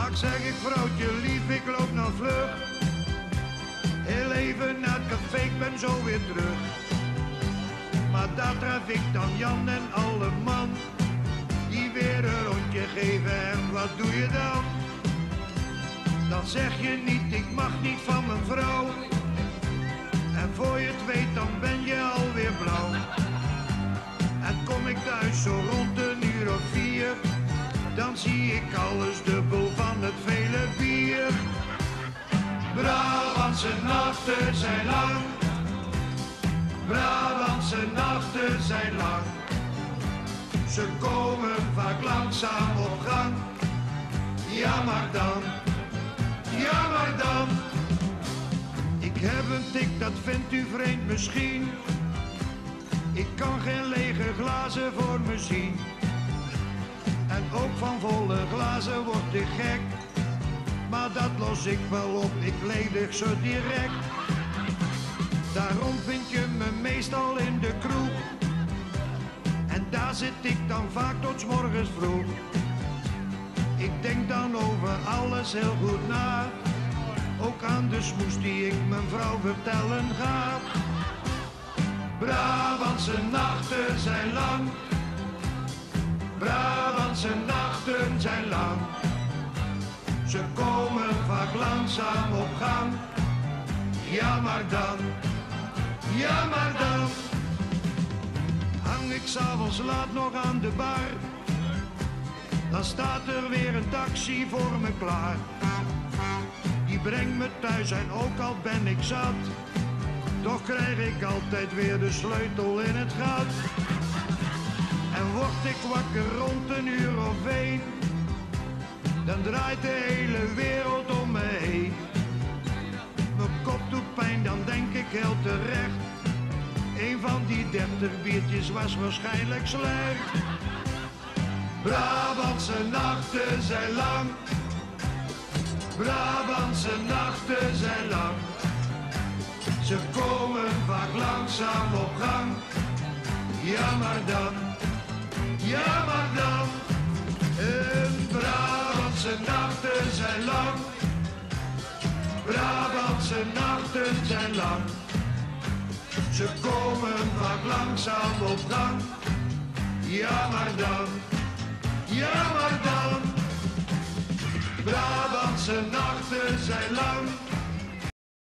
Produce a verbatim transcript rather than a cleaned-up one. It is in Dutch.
Ach zeg ik vrouwtje lief, ik loop nou vlug. Heel even naar het café, ik ben zo weer terug. Maar daar tref ik dan Jan en alle man, die weer een rondje geven en wat doe je dan? Dan zeg je niet, ik mag niet van mijn vrouw. En voor je het weet, dan ben je alweer blauw. En kom ik thuis zo rond een uur of vier, dan zie ik alles dubbel van het vele bier. Brabantse nachten zijn lang, Brabantse nachten zijn lang. Ze komen vaak langzaam op gang. Ja maar dan, ja maar dan. Ik heb een tik, dat vindt u vreemd misschien. Ik kan geen lege glazen voor me zien. En ook van volle glazen word ik gek. Maar dat los ik wel op, ik ledig zo direct. Daarom vind je me meestal in de kroeg. En daar zit ik dan vaak tot 's morgens vroeg. Ik denk dan over alles heel goed na. Ook aan de smoes die ik mijn vrouw vertellen ga. Brabantse nachten zijn lang, Brabantse nachten zijn lang. Ze komen vaak langzaam op gang. Ja maar dan, ja maar dan. Hang ik 's avonds laat nog aan de bar, dan staat er weer een taxi voor me klaar. Die brengt me thuis en ook al ben ik zat, toch krijg ik altijd weer de sleutel in het gat. En word ik wakker rond een uur of één, dan draait de hele wereld om me heen. Mijn kop doet pijn, dan denk ik heel terecht, een van die dertig biertjes was waarschijnlijk slecht. Brabantse nachten zijn lang, Brabantse nachten zijn lang. Ze komen vaak langzaam op gang. Ja maar dan, ja maar dan. En Brabantse nachten zijn lang, Brabantse nachten zijn lang. Ze komen vaak langzaam op gang. Ja maar dan, ja maar dan. Brabantse nachten zijn lang,